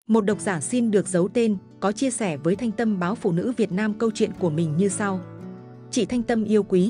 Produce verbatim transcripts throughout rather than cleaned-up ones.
Một độc giả xin được giấu tên, có chia sẻ với Thanh Tâm báo Phụ nữ Việt Nam câu chuyện của mình như sau. Chị Thanh Tâm yêu quý,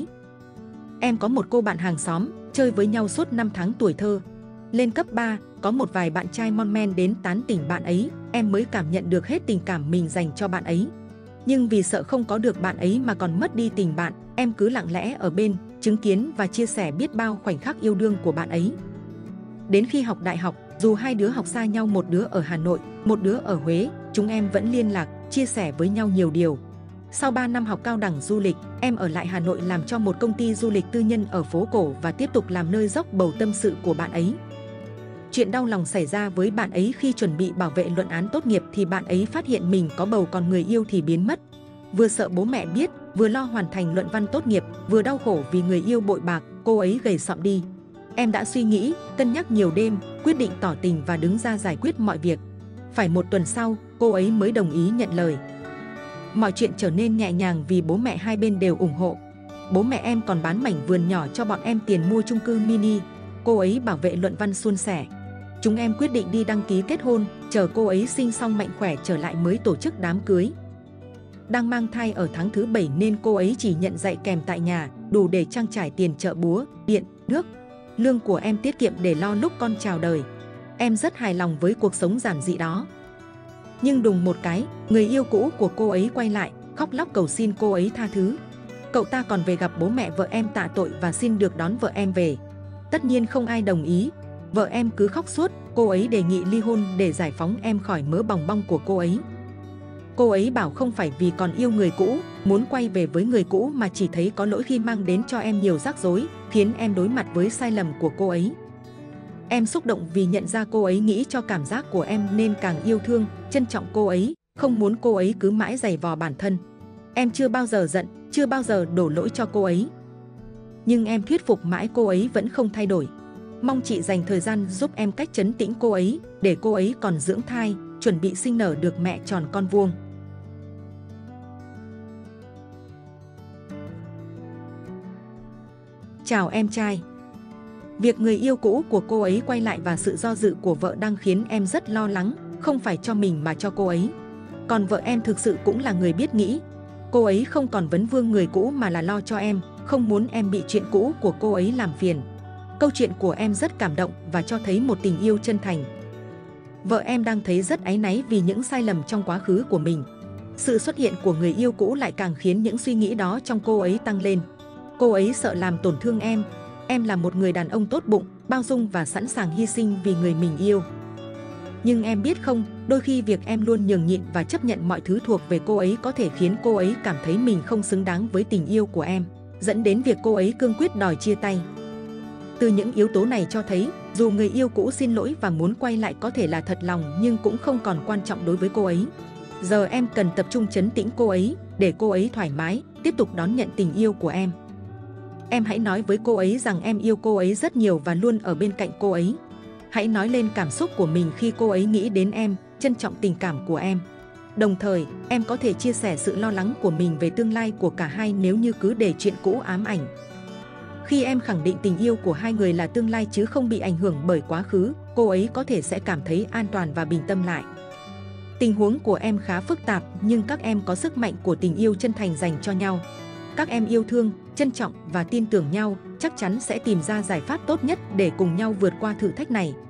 em có một cô bạn hàng xóm, chơi với nhau suốt năm tháng tuổi thơ. Lên cấp ba, có một vài bạn trai mon men đến tán tỉnh bạn ấy, em mới cảm nhận được hết tình cảm mình dành cho bạn ấy. Nhưng vì sợ không có được bạn ấy mà còn mất đi tình bạn, em cứ lặng lẽ ở bên, chứng kiến và chia sẻ biết bao khoảnh khắc yêu đương của bạn ấy. Đến khi học đại học, dù hai đứa học xa nhau, một đứa ở Hà Nội, một đứa ở Huế, chúng em vẫn liên lạc, chia sẻ với nhau nhiều điều. Sau ba năm học cao đẳng du lịch, em ở lại Hà Nội làm cho một công ty du lịch tư nhân ở phố cổ và tiếp tục làm nơi dốc bầu tâm sự của bạn ấy. Chuyện đau lòng xảy ra với bạn ấy khi chuẩn bị bảo vệ luận án tốt nghiệp thì bạn ấy phát hiện mình có bầu, còn người yêu thì biến mất. Vừa sợ bố mẹ biết, vừa lo hoàn thành luận văn tốt nghiệp, vừa đau khổ vì người yêu bội bạc, cô ấy gầy sọm đi. Em đã suy nghĩ, cân nhắc nhiều đêm, quyết định tỏ tình và đứng ra giải quyết mọi việc. Phải một tuần sau, cô ấy mới đồng ý nhận lời. Mọi chuyện trở nên nhẹ nhàng vì bố mẹ hai bên đều ủng hộ. Bố mẹ em còn bán mảnh vườn nhỏ cho bọn em tiền mua chung cư mini. Cô ấy bảo vệ luận văn suôn sẻ. Chúng em quyết định đi đăng ký kết hôn, chờ cô ấy sinh xong mạnh khỏe trở lại mới tổ chức đám cưới. Đang mang thai ở tháng thứ bảy nên cô ấy chỉ nhận dạy kèm tại nhà, đủ để trang trải tiền chợ búa, điện, nước. Lương của em tiết kiệm để lo lúc con chào đời. Em rất hài lòng với cuộc sống giản dị đó. Nhưng đùng một cái, người yêu cũ của cô ấy quay lại, khóc lóc cầu xin cô ấy tha thứ. Cậu ta còn về gặp bố mẹ vợ em tạ tội và xin được đón vợ em về. Tất nhiên không ai đồng ý. Vợ em cứ khóc suốt, cô ấy đề nghị ly hôn để giải phóng em khỏi mớ bòng bong của cô ấy. Cô ấy bảo không phải vì còn yêu người cũ, muốn quay về với người cũ mà chỉ thấy có lỗi khi mang đến cho em nhiều rắc rối, khiến em đối mặt với sai lầm của cô ấy. Em xúc động vì nhận ra cô ấy nghĩ cho cảm giác của em nên càng yêu thương, trân trọng cô ấy, không muốn cô ấy cứ mãi giày vò bản thân. Em chưa bao giờ giận, chưa bao giờ đổ lỗi cho cô ấy. Nhưng em thuyết phục mãi cô ấy vẫn không thay đổi. Mong chị dành thời gian giúp em cách trấn tĩnh cô ấy, để cô ấy còn dưỡng thai, chuẩn bị sinh nở được mẹ tròn con vuông. Chào em trai. Việc người yêu cũ của cô ấy quay lại và sự do dự của vợ đang khiến em rất lo lắng, không phải cho mình mà cho cô ấy. Còn vợ em thực sự cũng là người biết nghĩ. Cô ấy không còn vấn vương người cũ mà là lo cho em, không muốn em bị chuyện cũ của cô ấy làm phiền. Câu chuyện của em rất cảm động và cho thấy một tình yêu chân thành. Vợ em đang thấy rất áy náy vì những sai lầm trong quá khứ của mình. Sự xuất hiện của người yêu cũ lại càng khiến những suy nghĩ đó trong cô ấy tăng lên. Cô ấy sợ làm tổn thương em. Em là một người đàn ông tốt bụng, bao dung và sẵn sàng hy sinh vì người mình yêu. Nhưng em biết không, đôi khi việc em luôn nhường nhịn và chấp nhận mọi thứ thuộc về cô ấy có thể khiến cô ấy cảm thấy mình không xứng đáng với tình yêu của em, dẫn đến việc cô ấy cương quyết đòi chia tay. Từ những yếu tố này cho thấy, dù người yêu cũ xin lỗi và muốn quay lại có thể là thật lòng nhưng cũng không còn quan trọng đối với cô ấy. Giờ em cần tập trung trấn tĩnh cô ấy, để cô ấy thoải mái, tiếp tục đón nhận tình yêu của em. Em hãy nói với cô ấy rằng em yêu cô ấy rất nhiều và luôn ở bên cạnh cô ấy. Hãy nói lên cảm xúc của mình khi cô ấy nghĩ đến em, trân trọng tình cảm của em. Đồng thời, em có thể chia sẻ sự lo lắng của mình về tương lai của cả hai nếu như cứ để chuyện cũ ám ảnh. Khi em khẳng định tình yêu của hai người là tương lai chứ không bị ảnh hưởng bởi quá khứ, cô ấy có thể sẽ cảm thấy an toàn và bình tâm lại. Tình huống của em khá phức tạp nhưng các em có sức mạnh của tình yêu chân thành dành cho nhau. Các em yêu thương, trân trọng và tin tưởng nhau, chắc chắn sẽ tìm ra giải pháp tốt nhất để cùng nhau vượt qua thử thách này.